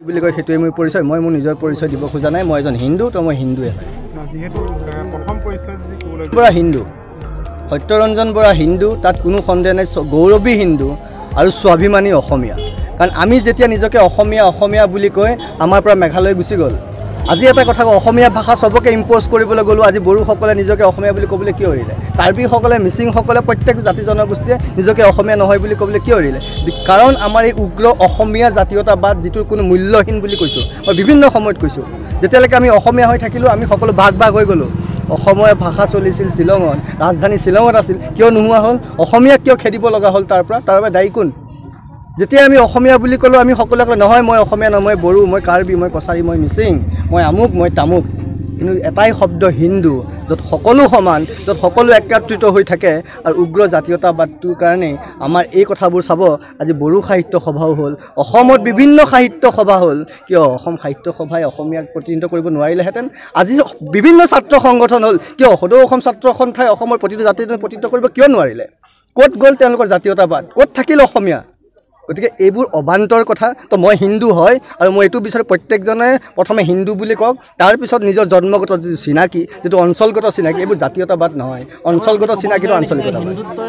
বুলি কয় সেইটোৱে মোৰ পৰিচয় মই মোৰ নিজৰ পৰিচয় দিব খোজা নাই মই এজন হিন্দু তো মই হিন্দুৱে হয় যেহেতু প্ৰথম পৰিচয় যদি বৰা হিন্দু সত্যৰঞ্জন বৰা হিন্দু তাত কোনো সন্দেহ নাই গৌৰৱী হিন্দু আৰু স্বাভিমানী অসমীয়া কাৰণ আমি যেতিয়া নিজকে অসমীয়া অসমীয়া বুলি কয় আমাৰ পৰা মেঘালয় গুচি গ'ল আজি এটা কথা অসমীয়া ভাষা সবকে ইম্প'জ কৰিবলৈ গ'লো আজি বড়োসকলে নিজকে অসমীয়া বুলি ক'বলৈ কিয় এৰিলে কাৰ্বিসকলে মিচিংসকলে প্ৰত্যেক জাতি জনগোষ্ঠীয়ে নিজকে অসমীয়া নহয় বুলি ক'বলৈ কিয় এৰিলে কাৰণ আমাৰ এই উগ্ৰ অসমীয়া জাতীয়তাবাদ যিটো কোনো মূল্যহীন বুলি কৈছোঁ মই বিভিন্ন সময়ত কৈছোঁ যেতিয়ালৈকে আমি অসমীয়া হৈ থাকিলোঁ আমি সকলো ভাগ ভাগ হৈ গ'লোঁ অসমীয়া ভাষা চলিছিল শ্বিলঙত ৰাজধানী শ্বিলঙত আছিল কিয় নোহোৱা হ'ল অসমীয়াক কিয় খেদিব লগা হ'ল তাৰ বাবে দায়ী কোন যেতিয়া আমি অসমীয়া বুলি ক'লোঁ আমি সকলোকে নহয় মই অসমীয়া নহয় মই বড়ো মই কাৰ্বি মই কছাৰী মই মিচিং মই আমুক মই তামুক কিন্তু এটাই শব্দ হিন্দু য'ত সকলো সমান য'ত সকলো একত্ৰিত হৈ থাকে আৰু উগ্ৰ জাতীয়তাবাদটোৰ কাৰণে আমাৰ এই কথাবোৰ চাব আজি বড়ো সাহিত্য সভাও হ'ল অসমত বিভিন্ন সাহিত্য সভা হ'ল কিয় অসম সাহিত্য সভাই অসমীয়াক প্ৰতিনিধিত্ব কৰিব নোৱাৰিলেহেঁতেন আজি বিভিন্ন ছাত্ৰ সংগঠন হ'ল কিয় সদৌ অসম ছাত্ৰ সন্থাই অসমৰ প্ৰতিটো জাতিৰ প্ৰতিনিধিত্ব কৰিব কিয় নোৱাৰিলে ক'ত গ'ল তেওঁলোকৰ জাতীয়তাবাদ ক'ত থাকিল অসমীয়া গতিকে এইবোৰ অবান্তৰ কথা তো মই হিন্দু হয় আৰু মই এইটো বিচাৰোঁ প্ৰত্যেকজনে প্ৰথমে হিন্দু বুলি কওক তাৰপিছত নিজৰ জন্মগত যিটো চিনাকি যিটো অঞ্চলগত চিনাকি এইবোৰ জাতীয়তাবাদ নহয় অঞ্চলগত চিনাকিটো আঞ্চলিকতাবাদ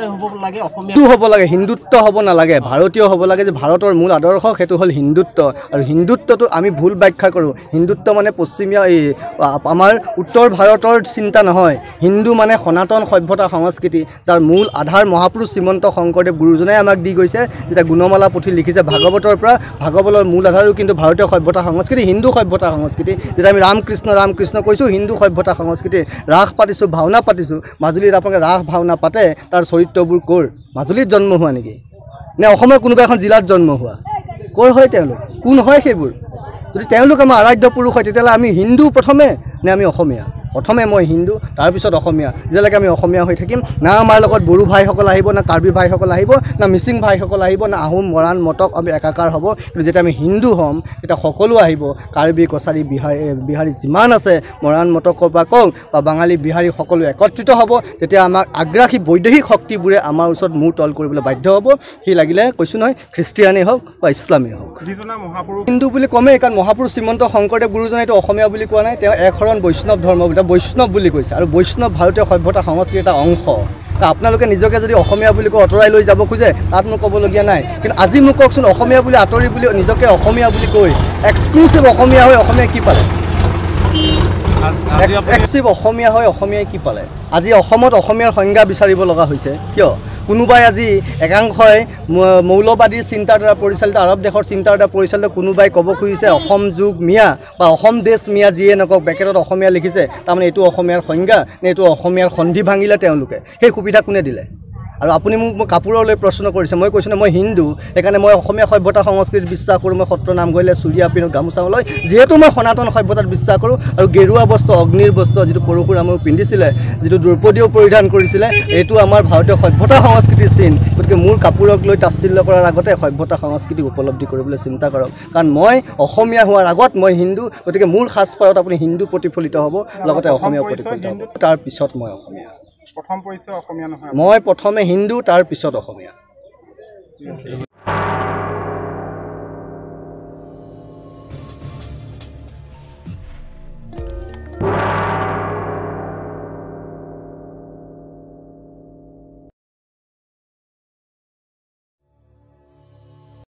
হিন্দু হ'ব লাগে হিন্দুত্ব হ'ব নালাগে ভাৰতীয় হ'ব লাগে যে ভাৰতৰ মূল আদৰ্শ সেইটো হ'ল হিন্দুত্ব আৰু হিন্দুত্বটো আমি ভুল ব্যাখ্যা কৰোঁ হিন্দুত্ব মানে পশ্চিমীয়া এই আমাৰ উত্তৰ ভাৰতৰ চিন্তা নহয় হিন্দু মানে সনাতন সভ্যতা সংস্কৃতি যাৰ মূল আধাৰ মহাপুৰুষ শ্ৰীমন্ত শংকৰদেৱ গুৰুজনাই আমাক দি গৈছে যেতিয়া গুণমালা পুথি লিখিছে ভাগৱতৰ পৰা ভাগৱতৰ মূল আধাৰো কিন্তু ভাৰতীয় সভ্যতা সংস্কৃতি হিন্দু সভ্যতা সংস্কৃতি যেতিয়া আমি ৰামকৃষ্ণ কৈছোঁ হিন্দু সভ্যতা সংস্কৃতি ৰাস পাতিছোঁ ভাওনা পাতিছোঁ মাজুলীত আপোনালোকে ৰাস ভাওনা পাতে তাৰ চৰিত্ৰবোৰ ক'ৰ মাজুলীত জন্ম হোৱা নেকি নে অসমৰ কোনোবা এখন জিলাত জন্ম হোৱা ক'ৰ হয় তেওঁলোক কোন হয় সেইবোৰ যদি তেওঁলোক আমাৰ আৰাধ্য পুৰুষ হয় তেতিয়াহ'লে আমি হিন্দু প্ৰথমে নে আমি অসমীয়া প্ৰথমে মই হিন্দু তাৰপিছত অসমীয়া যেতিয়ালৈকে আমি অসমীয়া হৈ থাকিম না আমাৰ লগত বড়ো ভাইসকল আহিব না কাৰ্বি ভাইসকল আহিব না মিচিং ভাইসকল আহিব না আহোম মৰাণ মটক আমি একাকাৰ হ'ব কিন্তু যেতিয়া আমি হিন্দু হ'ম তেতিয়া সকলো আহিব কাৰ্বি কছাৰী বিহাৰী যিমান আছে মৰাণ মটকৰ পৰা কওক বা বাঙালী বিহাৰী সকলো একত্ৰিত হ'ব তেতিয়া আমাক আগ্ৰাসী বৈদেশিক শক্তিবোৰে আমাৰ ওচৰত মূৰ তল কৰিবলৈ বাধ্য হ'ব সি লাগিলে কৈছোঁ নহয় খ্ৰীষ্টিয়ানেই হওক বা ইছলামেই হওক হিন্দু বুলি কমেই কাৰণ মহাপুৰুষ শ্ৰীমন্ত শংকৰদেৱ গুৰুজনাইতো অসমীয়া বুলি কোৱা নাই তেওঁ একশৰণ বৈষ্ণৱ ধৰ্ম বৈষ্ণৱ বুলি কৈছে আৰু বৈষ্ণৱ ভাৰতীয় সভ্যতা সংস্কৃতিৰ এটা অংশ আপোনালোকে নিজকে যদি অসমীয়া বুলি কৈ আঁতৰাই লৈ যাব খোজে তাত মোক ক'বলগীয়া নাই কিন্তু আজি মোক কওকচোন অসমীয়া বুলি আঁতৰি বুলি নিজকে অসমীয়া বুলি কৈ এক্সক্লুচিভ অসমীয়া হৈ অসমীয়া কি পালে এক্সক্লুচিভ অসমীয়া হৈ অসমীয়াই কি পালে আজি অসমত অসমীয়াৰ সংজ্ঞা বিচাৰিব লগা হৈছে কিয় কোনোবাই আজি একাংশই মৌলবাদীৰ চিন্তাৰ দ্বাৰা পৰিচালিত আৰৱ দেশৰ চিন্তাৰ দ্বাৰা পৰিচালিত কোনোবাই ক'ব খুজিছে অসম যুগ মিয়া বা অসম দেশ মিয়া যিয়ে নকওক বেকেটত অসমীয়া লিখিছে তাৰমানে এইটো অসমীয়াৰ সংজ্ঞা নে এইটো অসমীয়াৰ সন্ধি ভাঙিলে তেওঁলোকে সেই সুবিধা কোনে দিলে আৰু আপুনি মোক কাপোৰলৈ প্ৰশ্ন কৰিছে মই কৈছোঁ মই হিন্দু সেইকাৰণে মই অসমীয়া সভ্যতা সংস্কৃতিত বিশ্বাস কৰোঁ মই সত্ৰ নাম গ'লে চুৰিয়া পিন্ধো গামোচা লৈ যিহেতু মই সনাতন সভ্যতাত বিশ্বাস কৰোঁ আৰু গেৰুৱা বস্ত্ৰ অগ্নিৰ বস্ত্ৰ যিটো পৰশুৰামেও পিন্ধিছিলে যিটো দ্ৰৌপদীয়েও পৰিধান কৰিছিলে এইটো আমাৰ ভাৰতীয় সভ্যতা সংস্কৃতিৰ চিন গতিকে মোৰ কাপোৰক লৈ তাচ্ছিল্য কৰাৰ আগতে সভ্যতা সংস্কৃতি উপলব্ধি কৰিবলৈ চিন্তা কৰক কাৰণ মই অসমীয়া হোৱাৰ আগত মই হিন্দু গতিকে মোৰ সাজপাৰত আপুনি হিন্দু প্ৰতিফলিত হ'ব লগতে অসমীয়া প্ৰতিফলিত হ'ব তাৰপিছত মই অসমীয়া প্ৰথম পৰিচয় অসমীয়া নহয় মই প্ৰথমে হিন্দু তাৰ পিছত অসমীয়া